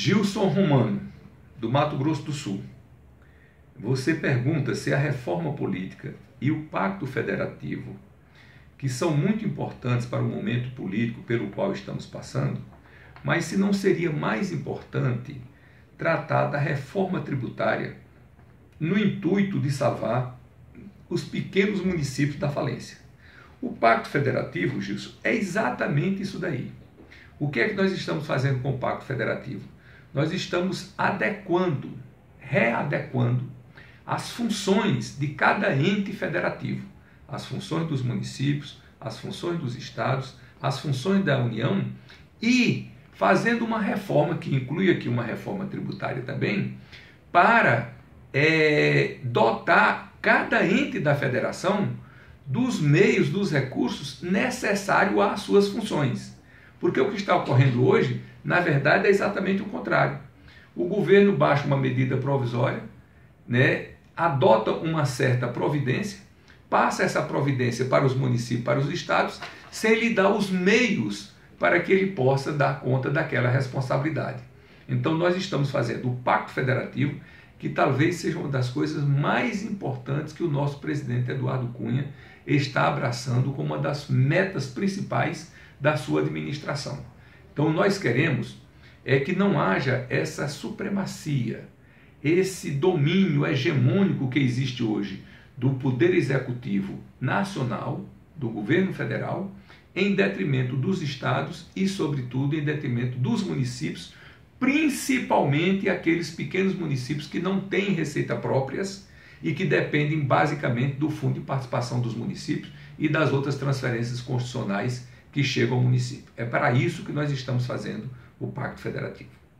Gilson Romano, do Mato Grosso do Sul. Você pergunta se a reforma política e o pacto federativo, que são muito importantes para o momento político pelo qual estamos passando, mas se não seria mais importante tratar da reforma tributária no intuito de salvar os pequenos municípios da falência. O pacto federativo, Gilson, é exatamente isso daí. O que é que nós estamos fazendo com o pacto federativo? Nós estamos readequando as funções de cada ente federativo, as funções dos municípios, as funções dos estados, as funções da União, e fazendo uma reforma, que inclui aqui uma reforma tributária também, para dotar cada ente da federação dos meios, dos recursos necessários às suas funções. Porque o que está ocorrendo hoje, na verdade, é exatamente o contrário. O governo baixa uma medida provisória, adota uma certa providência, passa essa providência para os municípios, para os estados, sem lhe dar os meios para que ele possa dar conta daquela responsabilidade. Então nós estamos fazendo o Pacto Federativo, que talvez seja uma das coisas mais importantes que o nosso presidente Eduardo Cunha está abraçando como uma das metas principais da sua administração. Então nós queremos que não haja essa supremacia, esse domínio hegemônico que existe hoje do Poder Executivo Nacional, do governo federal, em detrimento dos estados e, sobretudo, em detrimento dos municípios, principalmente aqueles pequenos municípios que não têm receita próprias e que dependem basicamente do Fundo de Participação dos Municípios e das outras transferências constitucionais que chegam ao município. É para isso que nós estamos fazendo o Pacto Federativo.